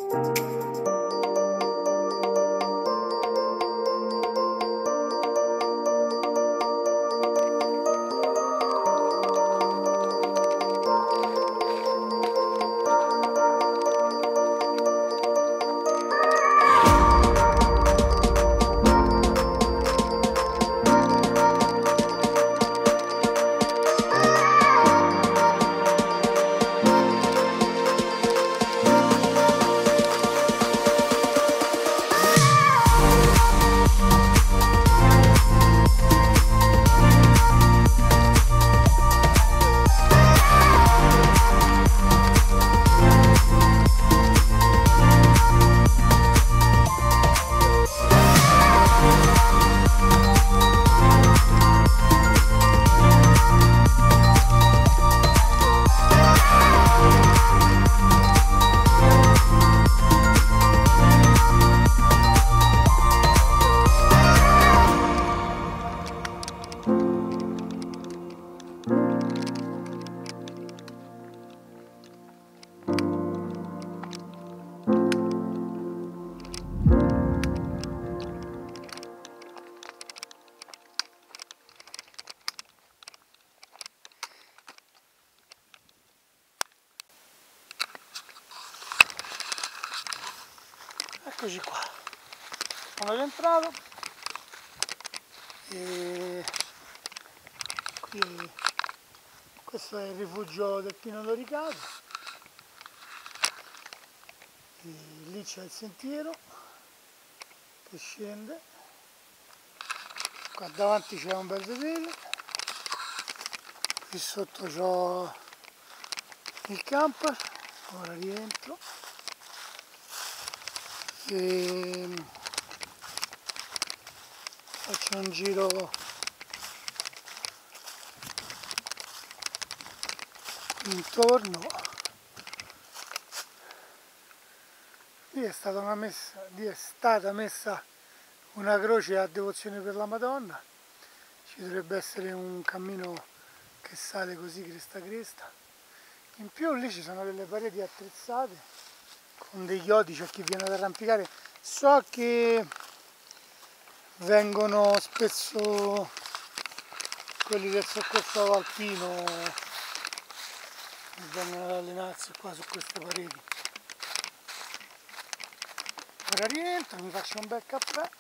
Eccoci qua, sono rientrato e qui questo è il rifugio del pino loricati, e lì c'è il sentiero che scende, qua davanti c'è un bel vedere, qui sotto c'ho il camper, ora rientro. E faccio un giro intorno. Lì è stata messa una croce a devozione per la Madonna, ci dovrebbe essere un cammino che sale così cresta cresta. In più lì ci sono delle pareti attrezzate con dei chiodi, c'è chi viene ad arrampicare. So che vengono spesso quelli del soccorso alpino, vengono ad allenarsi qua su queste pareti. Ora rientro, mi faccio un bel caffè,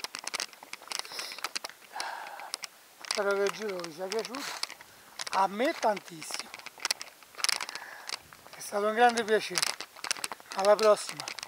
spero che il giro vi sia piaciuto, a me tantissimo, è stato un grande piacere. Alla prossima!